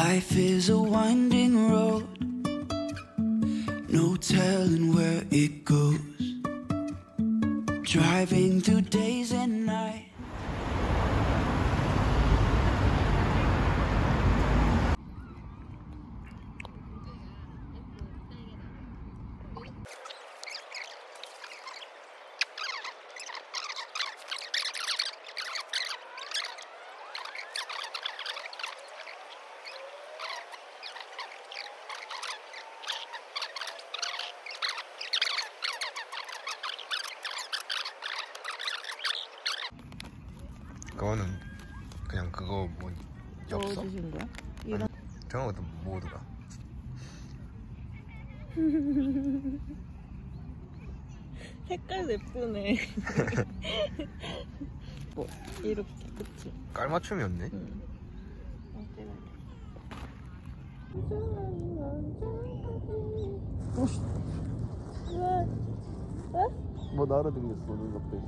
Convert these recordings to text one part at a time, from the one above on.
Life is a winding road, no telling where it goes. Driving through days and nights. 그거는 그냥 그거 뭐 엽서? 주신 거야? 이런 저건 어떤 모드가? 색깔 예쁘네. 뭐 이렇게 그치? 깔맞춤이었네. 응. 왜? 뭐 날아다녔어 눈 앞에.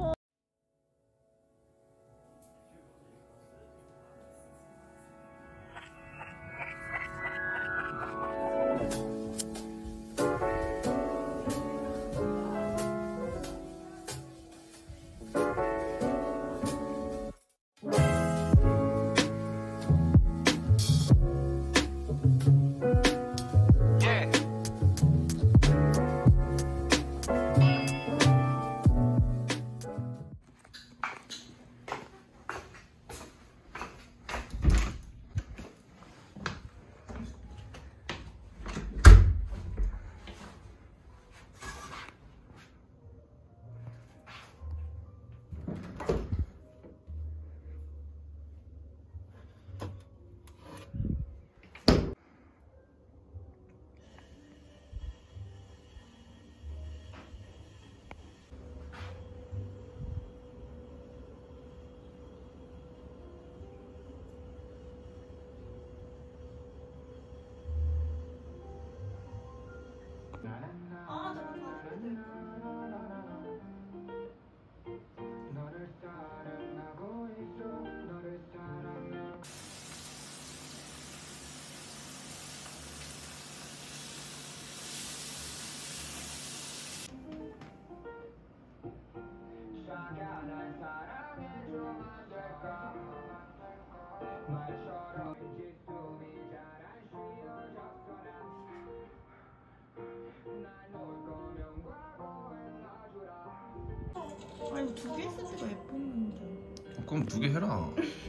아니 두 개 있으니까 예뻤는데. 그럼 두 개 해라.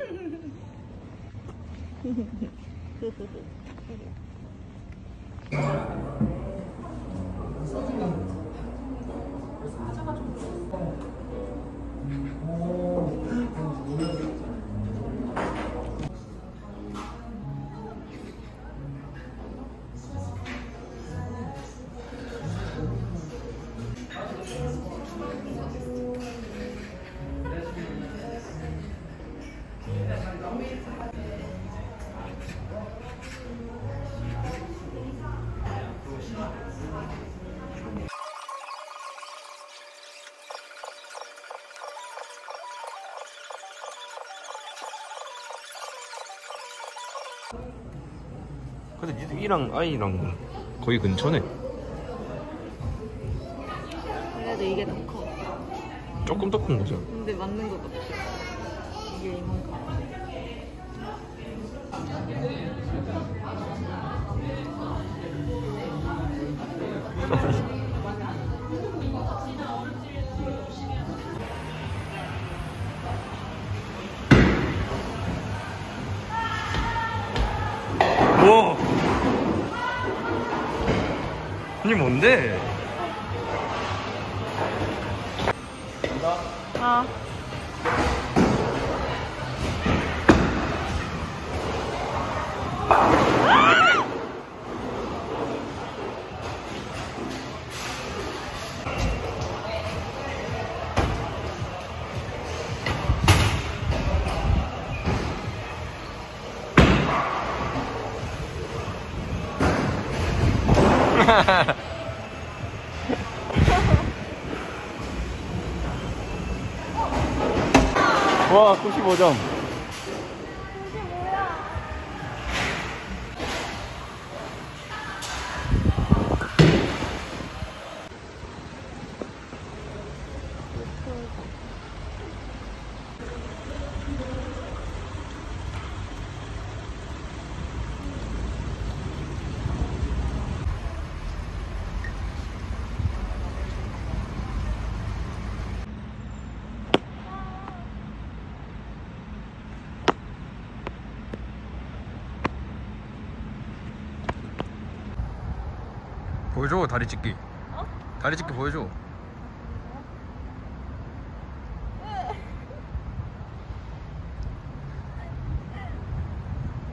근데 니랑 아이랑 거의 근처네. 그래도 이게 더 커. 조금 더 큰 거죠. 근데 맞는 것 같아. 이게 이만큼. 와! 이게 뭔데? 아. 와, 95점. 보여줘 다리 찢기. 다리 찢기 보여줘.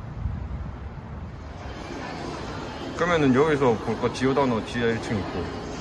그러면은 여기서 볼 거 지오다노 지하 1층 있고